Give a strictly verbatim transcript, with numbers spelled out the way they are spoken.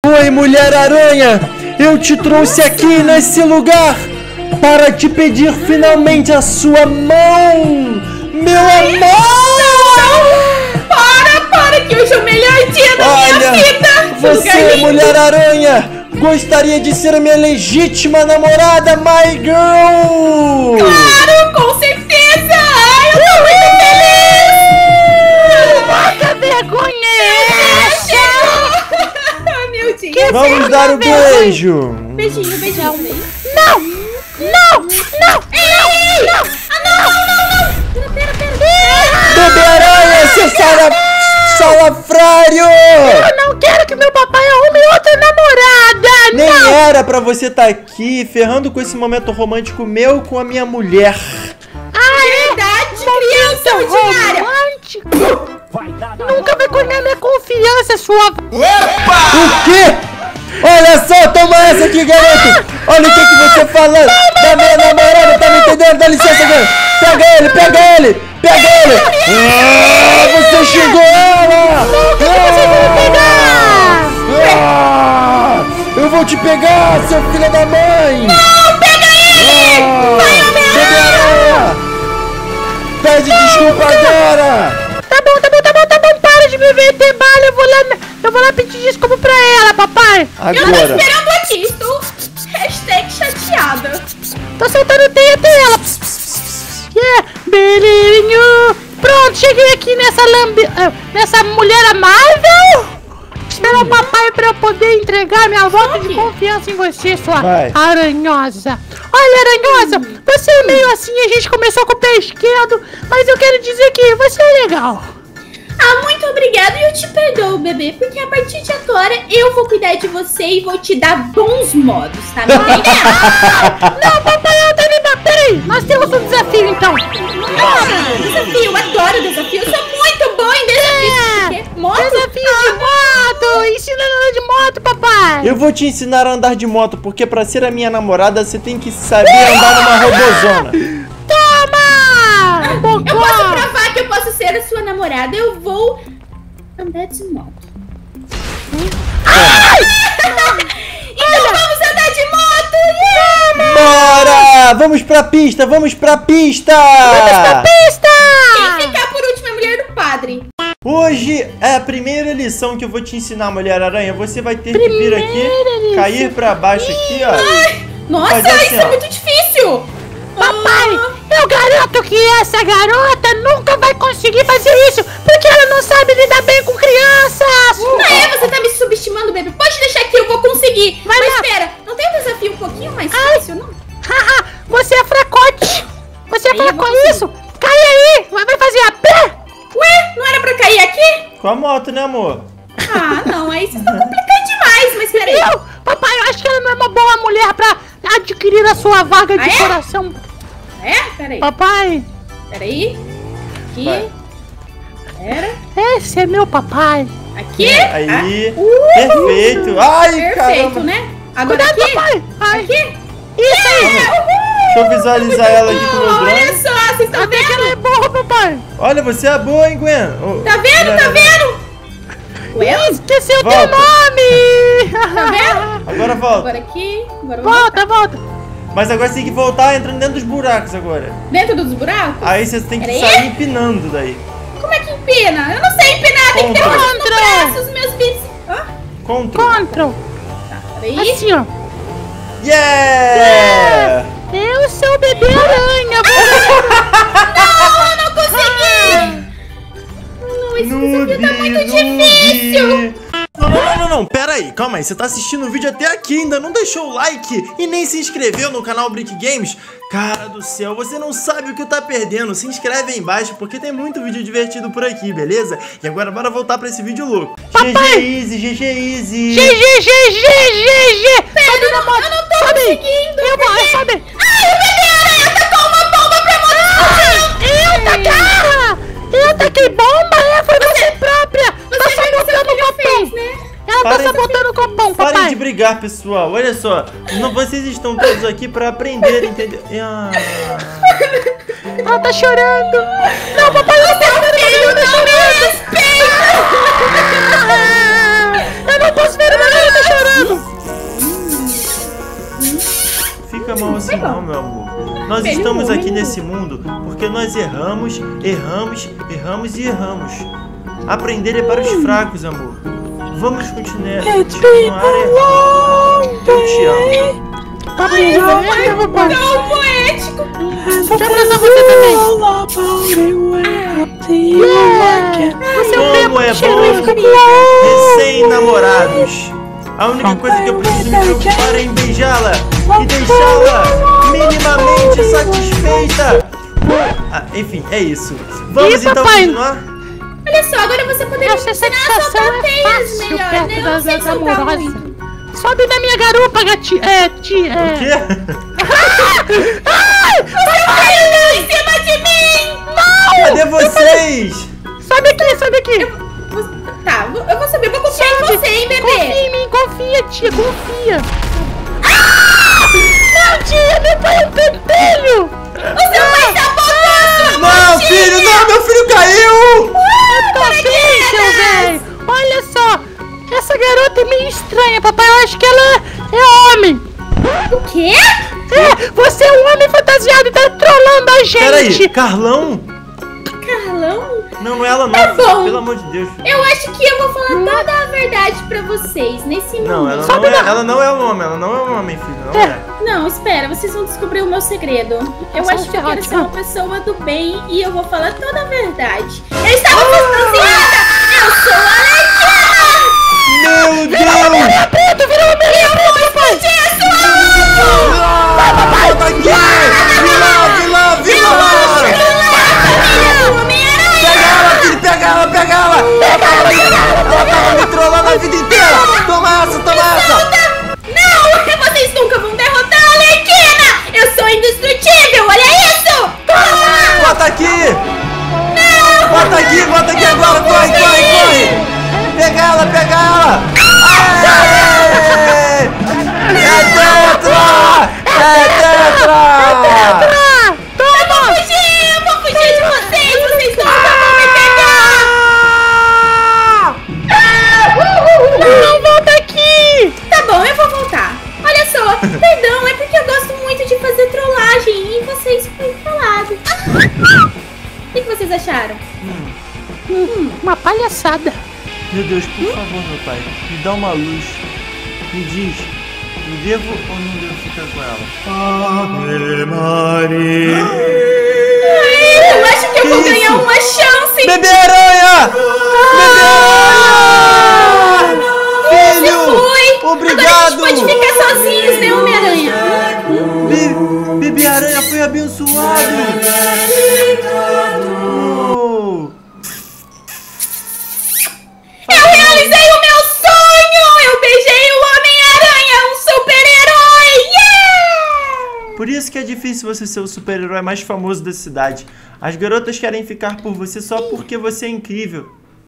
Oi, Mulher-Aranha! Eu te trouxe aqui nesse lugar para te pedir finalmente a sua mão! Meu amor! Para, para, que hoje é o melhor dia da Olha, minha vida! Você, Mulher-Aranha, gostaria de ser minha legítima namorada, my girl! Claro, com certeza! Ai, eu tô muito feliz! Bota vergonha essa! Meu Deus! Que Vamos dar o um beijo! Beijinho, beijinho. Não! Não! Não! Ei! Não! Ah, não, não, não, não! Pera, pera, pera! Bebê-Aranha, seu sala... salafrário! Eu não quero que meu papai arrume outra namorada! Nem não. era pra você estar aqui ferrando com esse momento romântico meu com a minha mulher. Ah, é? Verdade, criança ordinária! Romântico! Nunca vai ganhar minha confiança, sua... O quê? Olha só, toma essa aqui, garoto! Olha o que, que você falou da minha namorada, tá me entendendo? Dá licença, garoto! Pega ele, pega ele! Pega ele! Ah, você xingou ela! Nunca você vai me pegar! Ah, eu vou te pegar, seu filho da mãe! Não, pega ele! Ah, Vai, Homem-Aranha! Pede desculpa agora! Tá bom, tá bom, tá bom, tá bom, para de me meter bala, eu vou lá, eu vou lá pedir desculpa pra ela, papai. Eu tô Agora! esperando aqui, estou hashtag chateada. Tô soltando teia até ela. Yeah, belinho. Pronto, cheguei aqui nessa lambe... ah, nessa mulher amável. Espera o papai pra eu poder entregar minha voto de confiança em você, sua Vai. aranhosa. Olha, aranhosa, você é meio assim, a gente começou com o pé esquerdo, mas eu quero dizer que você é legal. Ah, muito obrigada e eu te perdoo, bebê, porque a partir de agora eu vou cuidar de você e vou te dar bons modos, tá me entendendo? Não, papai, eu tô me... Peraí, nós temos um desafio, então. Ah, desafio, eu adoro desafio, eu sou muito bom em desafios. É, Porque moto? desafio de moto, ensina a andar de moto, papai. Eu vou te ensinar a andar de moto, porque pra ser a minha namorada você tem que saber andar numa robozona. Toma! Eu Bocó. posso provar que eu posso ser a sua namorada, eu vou andar de moto. Ai! Então vamos andar de moto! Yeah! Bora! Vamos pra pista, vamos pra pista! Pista! Quem ficar por último é a mulher do padre. Hoje é a primeira lição que eu vou te ensinar, Mulher-Aranha. Você vai ter que vir aqui, Primeira cair pra baixo aqui, ó. Nossa, Mas assim, isso é ó. muito difícil! Papai, eu garanto que essa garota nunca vai conseguir fazer isso, porque ela não sabe lidar bem com crianças. Não é, você tá me subestimando, bebê. Pode deixar que eu vou conseguir. Vai Mas lá. espera, não tem um desafio um pouquinho mais fácil, não? Haha, você é fracote. Você é Aí eu vou fracote. Isso, cai aí. Vai vai fazer a pé. Ué, não era pra cair aqui? Com a moto, né, amor? Ah, não, aí vocês estão complicando demais, mas peraí. Eu, papai, eu acho que ela não é uma boa mulher pra adquirir a sua vaga de Ah, é? coração. É? Peraí, Papai, peraí. Aqui. Vai. Pera. esse é meu papai. Aqui. Aí, Ah, uh, perfeito. Ai, Perfeito, caramba. né? Agora Cuidado, aqui. papai. Ai, Aqui. isso aí. Deixa eu visualizar ela aqui com o meu Olha drone. só, vocês estão Até que ela é vendo? boa, papai. Olha, você é boa, hein, Gwen? Ô, Tá vendo? Tá vendo? Ué, Esqueceu teu Volta. nome. tá vendo? Agora volta. Agora aqui. Agora eu vou Volta, volta. Mas agora você tem que voltar entrando dentro dos buracos agora. dentro dos buracos? Aí você tem que Peraí. sair empinando daí. Como é que empina? Eu não sei empinar, tem que ter Contra. força no braço, os meus bíceps. Hã? Control. Control. Peraí. Assim, ó. Yeah! Eu sou o bebê aranha. Não, eu não consegui! Não, esse desafio tá muito difícil! Não, não, não, não, não, pera aí, calma aí, você tá assistindo o vídeo até aqui e ainda não deixou o like e nem se inscreveu no canal Brick Games? Cara do céu, você não sabe o que tá perdendo, se inscreve aí embaixo porque tem muito vídeo divertido por aqui, beleza? E agora bora voltar pra esse vídeo louco. Papai! G G Easy, G G Easy! G, G, G, G, G, G. Pera, eu não, eu não tô Sobe. conseguindo! Eu vou, eu sobe. Ai, o bebê aranha tacou uma bomba pra moto! Eu taquei! Eu taquei bomba, é? Foi você própria! Tá Você viu o que seu sabotando o filho copão! fez, né? Ela tá Parem- sabotando o copão, Parem papai! de brigar, pessoal. Olha só, não, vocês estão todos aqui pra aprender, entendeu? Ah, Ela tá chorando! Não, papai, ela tá chorando! Ela tá chorando! Eu não posso ver, mas ela tá chorando! assim não, meu amor. Nós estamos aqui nesse mundo porque nós erramos, erramos, erramos e erramos. Aprender é para os fracos, amor. Vamos continuar, continuar errando. Eu te amo. Papai, Não, eu vou papai. não, poético. Deixa eu abraçar você também. Yeah. Você é um Como é bebê bom recém-namorados. A única coisa que eu preciso me preocupar é em beijá-la e deixá-la minimamente satisfeita. Ah, enfim, é isso. Vamos E, então papai? continuar? Olha só, agora você poderia Essa ensinar a satisfação soltar é teias fácil melhor, perto né? da, Não sei da soltar amorosa. muito. Sobe na minha garupa, gatinho. É, tia. É. O quê? Você caiu em cima de mim! Não! Cadê vocês? Sobe aqui, sobe aqui. Tá, eu vou subir, eu vou confiar em Sobe. você, hein, bebê? Confia em mim, confia, tia, confia. Ah! Não, tia, meu pai é um pentelho. O seu pai se apontou, sua Não, filho, não, meu filho caiu! Eu tô bem, seu velho. Olha só, essa garota é meio estranha, papai. Eu acho que ela é homem. O quê? É, você é um homem fantasiado e tá trolando a gente. Peraí, Carlão? Carlão? Não, não é ela não, Tá filho, bom. pelo amor de Deus. Eu acho que eu vou falar toda a verdade pra vocês nesse Não, momento. ela Sobe não, é, lá. ela não é um homem, ela não é um homem, filho, não é. Não, espera, vocês vão descobrir o meu segredo. Eu Nossa, acho que eu quero ser ótimo. uma pessoa do bem e eu vou falar toda a verdade. Eu estava fantasiada! Eu sou a Alequina! Meu Deus! Preto, virou homem preto, papai. Ah, volta aqui! Vilã, vilã, vilã! Pega ela, filho, pega ela, pega ela! Ela tava me, ela tava me trollando a vida inteira! Toma essa, toma essa! Não! Vocês nunca vão derrotar a Alequina! Eu sou indestrutível, olha isso! Toma! Bota aqui! Bota aqui, bota aqui agora! Corre, corre, corre! Pega ela, pega ela! Aê! É tetra! É tetra! Ah, Eu vou fugir! Eu vou fugir de vocês! Vocês nunca vão me pegar! não, volta aqui. Tá bom, eu vou voltar. Olha só, perdão, é porque eu gosto muito de fazer trollagem e vocês foi trollado. O que, que vocês acharam? Hum, uma palhaçada. Meu Deus, por favor, meu pai, me dá uma luz. Me diz, eu devo ou não devo ficar com ela? Ave Maria! Eu acho que eu Que vou isso? ganhar uma chance! Bebê aranha! Bebê aranha! Você Filho! foi! Obrigado! Agora a gente pode ficar sozinhos, né, Homem-Aranha? Be Bebê aranha foi abençoado! Oh. Eu realizei o meu sonho! Eu beijei o Homem-Aranha, um super-herói! Yeah! Por isso que é difícil você ser o super-herói mais famoso da cidade. As garotas querem ficar por você só porque você é incrível.